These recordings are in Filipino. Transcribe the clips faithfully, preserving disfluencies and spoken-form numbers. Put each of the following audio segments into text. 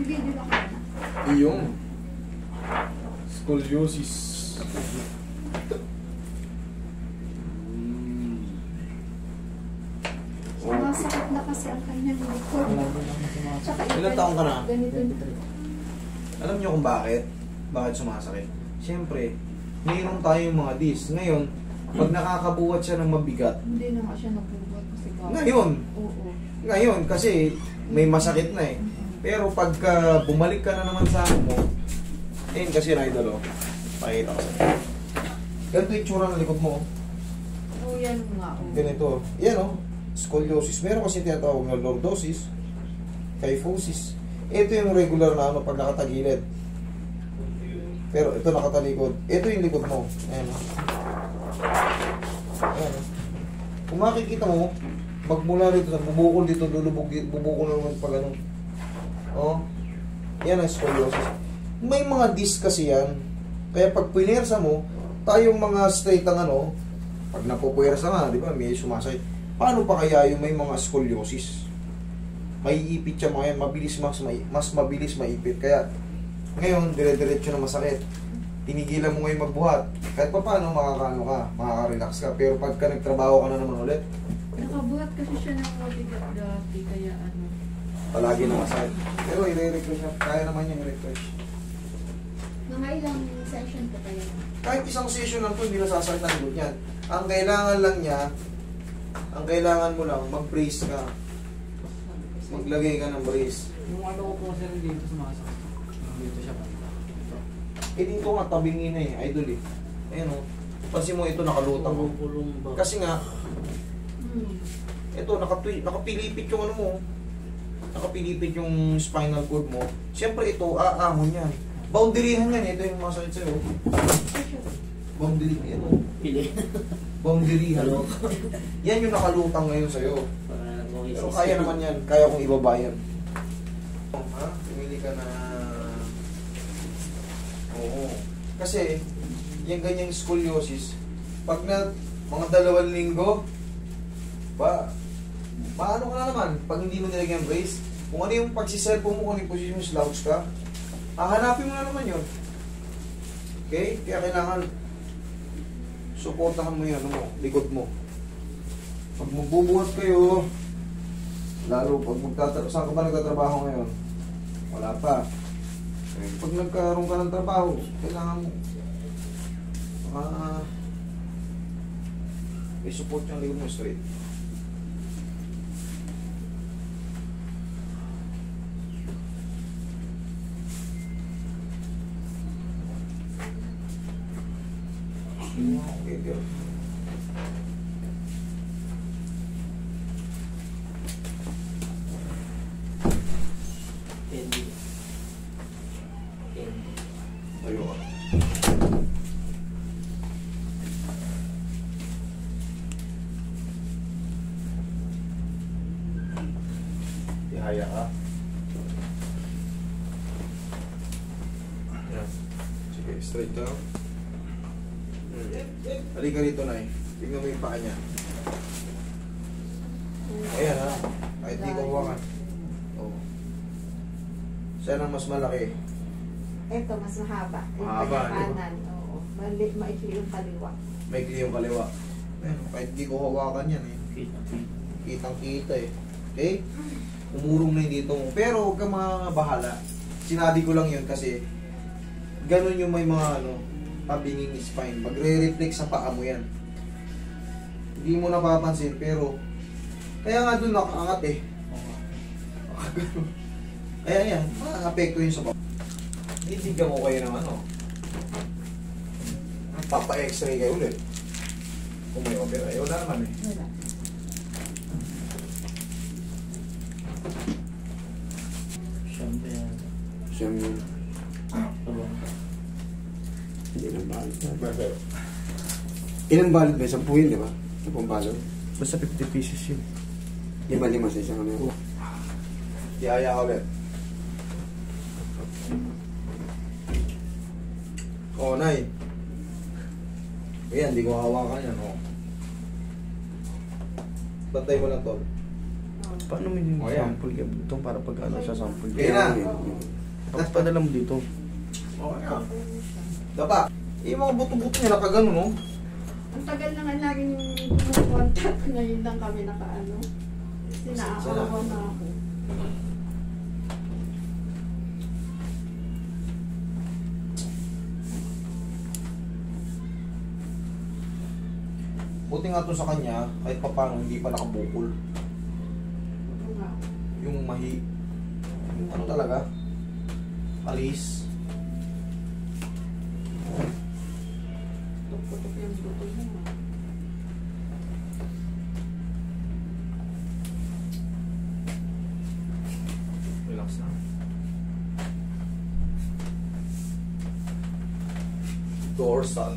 video na ka na. Iyong scoliosis. Sumasakit na kasi ang kanyang likod. Tsaka Ilan taong ka na? Ganito. Alam niyo kung bakit? Bakit sumasakit? Siyempre, mayroon tayong mga disc. Ngayon, pag nakakabuhat siya ng mabigat, Hindi na nga siya nabubuhat kasi gawin. ngayon, Oo. ngayon, kasi may masakit na eh. Pero pagka bumalik ka na naman sa ano mo, ayun kasi Idol, oh. Pakita ko sa'yo. Ganito yung tsura ng likod mo. Oo, yan nga. Oo. Ganito. Yan oh, scoliosis. Meron kasi tinatawag na lordosis, kyphosis. Ito yung regular na ano pag nakatagilid. Pero ito nakatalikod. Ito yung likod mo. Ayan oh. Ayan oh. Kung makikita mo, magmula rito sa bubukol dito, lulubog dito, bubukol naman pag ano. Oh. Yan ang scoliosis. May mga disc kasi yan. Kaya pag pinersa mo, tayong mga straight ang ano, pag napupuwersa nga, di ba, may sumasay. Paano pa kaya yung may mga scoliosis? May ipit siya mga yan, mabilis mas, mas mabilis maipit. Kaya, ngayon, dire-diretso na masakit. Tinigilan mo ngayon magbuhat. Kahit pa paano, makakaano ka, makaka-relax ka. Pero pagka nagtrabaho ka na naman ulit, Nakabuhat kasi siya ng mabigat dati, kaya ano. palagi na masakit. Pero i-refresh na, kaya naman yung refresh. Mga ilang session pa kaya? Kahit isang session lang po, hindi nasasakit ang likod niyan. Ang kailangan lang niya, ang kailangan mo lang, mag-brace ka. Maglagay ka ng brace. Yung ano ko po sir dito sumasakit. Dito siya banda. Eh dito nga, tabingin na eh, Idol eh. Ayan o. Pansin mo ito nakalutang mo. Kasi nga, Hmm. ito nakatwi, nakapilipit yung ano mo. Nakapilipit yung spinal cord mo. Siyempre ito, aahon yan. Boundaryhan yan, ito yung masakit sa'yo. Boundary, ito. Pili. Boundaryhan. Yan yung nakalutang ngayon sa'yo. Pero kaya naman yan, kaya kong ibaba yan. Ha? Pumili ka na... Oo. Kasi, yung ganyang scoliosis, pag na mga dalawang linggo, ba, maano ka na naman, pag hindi mo nilagyan brace, kung ano yung pagsiselfo mo, kung ano yung position mo, slouch ka, hahanapin mo na naman yun. Okay? Kaya kailangan suportahan mo yan, ano mo, likod mo. Pag magbubuhat kayo, lalo pag magtatrabaho, saan ka ba nagtatrabaho ngayon? Wala pa. Okay. Pag nagkaroon ka ng trabaho, kailangan mo uh, i-support yung likod mo straight. Okay, good. Candy. Candy. Ayun. Ihaya ka. Yan. Sige, straight ka. Halika rito, Nay. Tingnan mo yung paa niya. Ayan ha. Kahit di ko hawakan. Oo. Saan ang mas malaki? Ito, mas mahaba. Yung Mahaba, kanyang di ba? kanan. Oo. Mali, maikli yung kaliwa. May kli yung kaliwa. Ayan, kahit di ko hawakan yan eh. Kita. Kitang kita eh. Okay? Umurong na yung dito mo. Pero huwag kang mga bahala. Sinabi ko lang yun kasi ganun yung may mga ano, tabinging spine. Magre-reflex sa paa mo yan. Hindi mo napapansin pero kaya nga doon nakaangat eh. Kaya yan, makakapekto yun sa paa. Bibigyan mo kayo ng ano. Papa-x-ray kayo ulit. Kung may opera. Eh, wala naman eh. Wala. Siyempre yan. Siyam yun. Tabang ka. Hindi nang balot na. Perfect. Ilang balot ba? Sampu yun, di ba? Sampung balot. Basta fifty pieces yun. Lima-lima sa isang ano. Ihaya ka ulit. Oo, oh, Nay. Ayan, hindi ko hawakan yan. Oh. Bantay mo lang, Tol. Oo. paano mo yung O, yan. sample ka dito para pag ano sa sample ka? Yan na. Tapos padala mo dito. Okay ah. Dapa. Yung mga buto-buto niya nakagano, no? Ang tagal na nga laging kumukontak. Ngayon lang kami nakaano. Sinaawa na ako. Buti nga to sa kanya, kahit pa paano hindi pa nakabukol. Ito nga. Yung mahi... Yung ano talaga? Alis. Tutok-tutok yung buto mo. Relax na. Dorsal.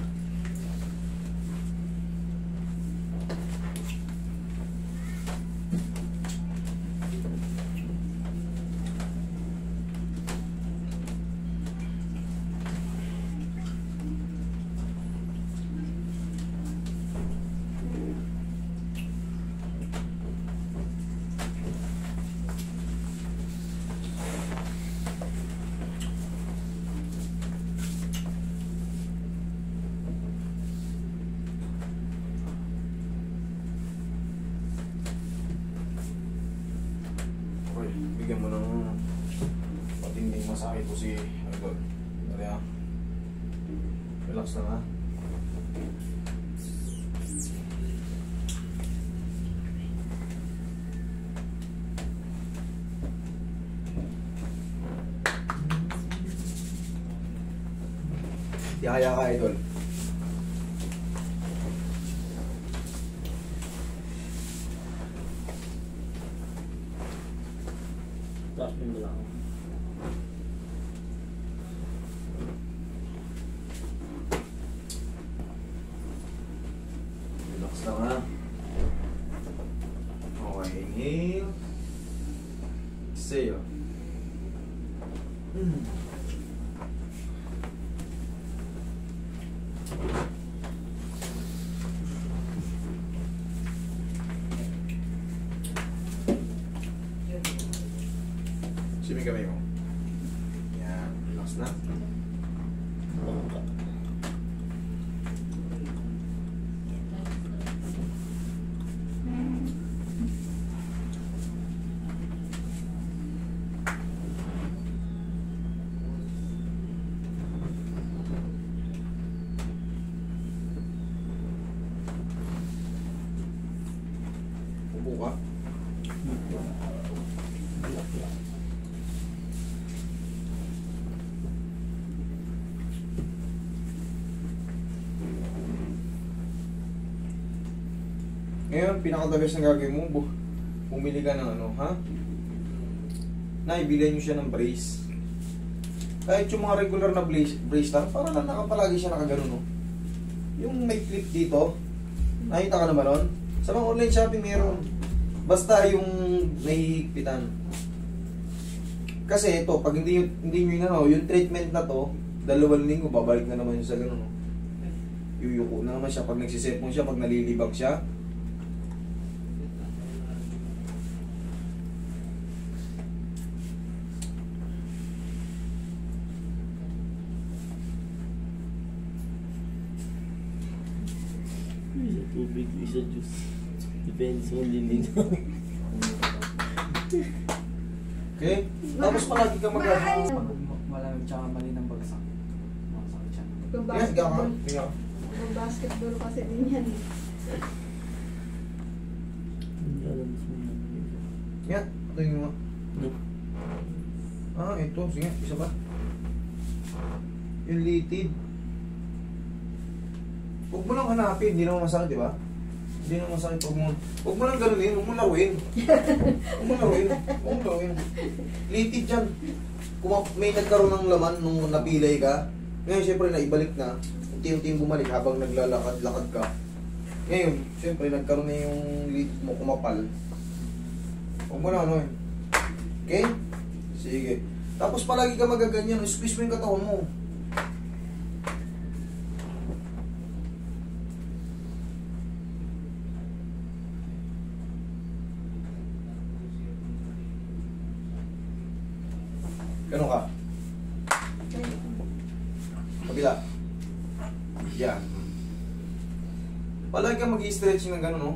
Okay, bigyan mo ng matinding masahe po si Idol. Dali ha. Relax lang ha. Yaya ka, Idol. Tapos mo lang. Relax lang ha. Okay, inhale. Exhale. Mm. Simi kamay mo. Yan, relax na. Upo ka. Ngayon, pinaka-the best na gagawin mo, bu- bumili ka ng ano, ha? Naibilan nyo siya ng brace. Kahit yung mga regular na brace, brace lang, para lang nakapalagi siya nakagano, no? Yung may clip dito, nakita ka naman nun? Sa mga online shopping meron. Basta yung nahihigpitan. Kasi ito, pag hindi, hindi nyo yun, ano, yung treatment na to, dalawang linggo, babalik na naman yun sa gano'n, no? Yuyuko na naman siya pag nagsisipon siya, pag nalilibang siya. Isa tubig, isa juice. Depende sa liling. Okay? Tapos palagi ka mag- Maayos. Pag malamig tsaka mali ng bagsak. Makasakit siya. Yes, higa ka. Higa ka. Basketball kasi din yan. eh. Yan. Ito yung mga. Ah, ito. Sige, isa pa. Yung litid. Huwag mo lang hanapin. Hindi naman masakit, di ba? Hindi naman masakit. Huwag mo, huwag mo lang ganunin. Huwag mo laruin. Huwag mo laruin. Huwag mo laruin. Litid dyan. Kung may nagkaroon ng laman nung napilay ka, ngayon siyempre naibalik na. Unti-unti bumalik habang naglalakad-lakad ka. Ngayon, siyempre nagkaroon na yung litid mo kumapal. Huwag mo na ano yun. Okay? Sige. Tapos palagi ka magaganyan. Squeeze mo yung katawan mo. Ganun ka. Kabila. Yan. Palagi kang mag-i-stretching ng gano'n, no?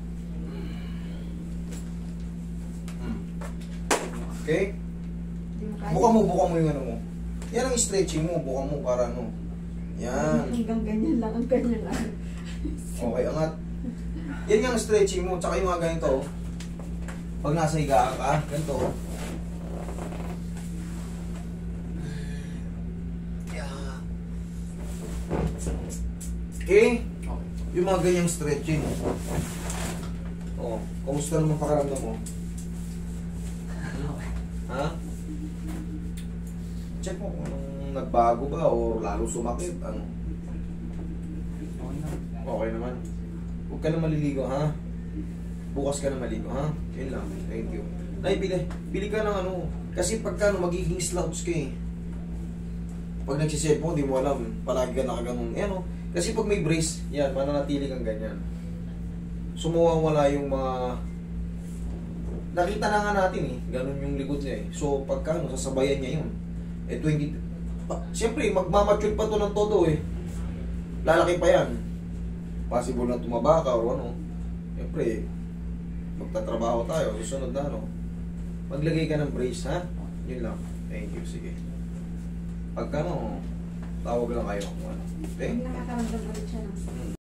Okay? Hindi mo kaya. Buka mo, buka mo yung ano mo. Yan ang stretching mo, buka mo para ano. Yan. Hanggang ganyan lang ang kanyang ano. Okay, angat. Yan yung stretching mo, tsaka yung mga ganito. oh. Pag nasa higaan ka, ganito. oh. Okay? Okay. Yung mga ganyang stretching. Oh, kamusta naman pakaramdam mo? Ha? Check mo kung anong nagbago ba o lalo sumakit. Ano? Okay na. Okay naman. Huwag ka na maliligo, ha? Bukas ka na maligo, ha? Yun lang. Thank you. Nay, pili. Pili ka ng ano. Kasi pagka ano, magiging slouch ka eh. Pag nagsiselfone, di mo alam. Palagi ka nakaganon. Eh, ano? Kasi pag may brace, yan, mananatili kang ganyan. Sumuwawala yung mga... Nakita na nga natin eh, ganun yung likod niya eh. So, pagka ano, sasabayan niya yun. Eh, twenty... Pa, Siyempre, magmamature pa to ng todo eh. Lalaki pa yan. Possible na tumaba ka o ano. Siyempre, magtatrabaho tayo, susunod na ano. Maglagay ka ng brace, ha? Yun lang. Thank you, sige. Pagka ano, tawag lang kayo kung ano. Okay? Nakakaramdam ulit siya ng